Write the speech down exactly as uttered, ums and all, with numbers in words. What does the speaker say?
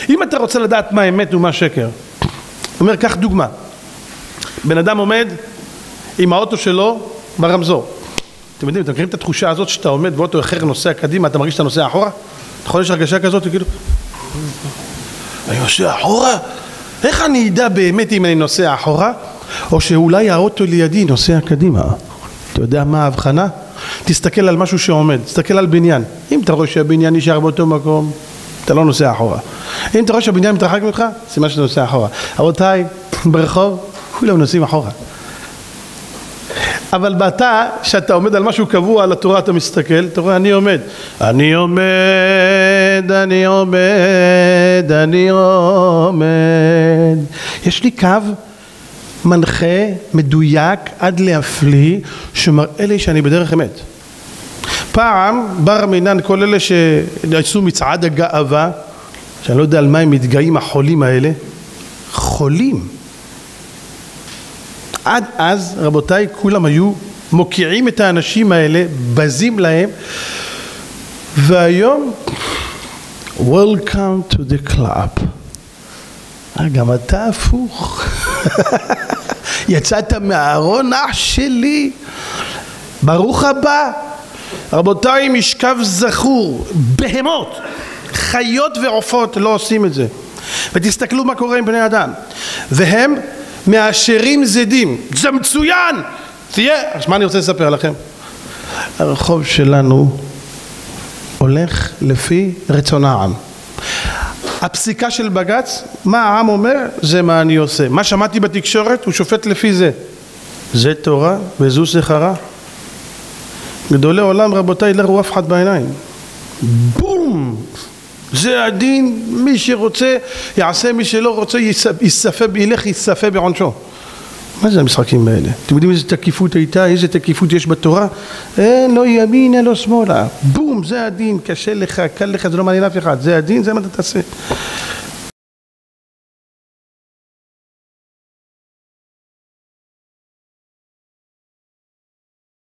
אם אתה רוצה לדעת מה אמת ומה שקר, אומר, קח דוגמה. בן אדם עומד עם האוטו שלו ברמזור. אתם יודעים, אתם מכירים את התחושה הזאת שאתה עומד ואוטו אחר נוסע קדימה, אתה מרגיש שאתה נוסע אחורה? נכון, יש הרגשה כזאת, כאילו, אני נוסע אחורה? איך אני אדע באמת אם אני נוסע אחורה? או שאולי האוטו לידי נוסע קדימה? אתה יודע מה ההבחנה? תסתכל על משהו שעומד, תסתכל על בניין. אם אתה רואה שהבניין נשאר באותו מקום, אתה לא נוסע אחורה. אם אתה רואה שהבניין מתרחק ממך, סימן שאתה נוסע אחורה. רבותיי, ברחוב, כולם נוסעים אחורה. אבל בתא, שאתה עומד על משהו קבוע, על התורה אתה מסתכל, אתה רואה, אני עומד. אני עומד, אני עומד, אני עומד. יש לי קו מנחה, מדויק, עד להפליא, שמראה לי שאני בדרך אמת. פעם, בר מינן, כל אלה שעשו מצעד הגאווה, שאני לא יודע על מה הם מתגאים החולים האלה, חולים. עד אז, רבותיי, כולם היו מוקיעים את האנשים האלה, בזים להם, והיום, Welcome to the club. גם אתה הפוך. יצאת מהארון, אח שלי. ברוך הבא. רבותיי, משכב זכור, בהמות, חיות ועופות לא עושים את זה. ותסתכלו מה קורה עם בני אדם. והם מאשרים זדים. זה מצוין! תהיה! אז מה אני רוצה לספר לכם? הרחוב שלנו הולך לפי רצון העם. הפסיקה של בג"ץ, מה העם אומר, זה מה אני עושה. מה שמעתי בתקשורת, הוא שופט לפי זה. זה תורה וזו שכרה. גדולי עולם, רבותיי, לא ראו אף אחד בעיניים. בום! זה הדין, מי שרוצה יעשה, מי שלא רוצה יספה, ילך יספה בעונשו. מה זה המשחקים האלה? אתם יודעים איזה תקיפות הייתה, איזה תקיפות יש בתורה? אין, לא ימינה, לא שמאלה. בום, זה הדין, קשה לך, קל לך, זה לא מעניין אף אחד. זה הדין, זה מה אתה תעשה.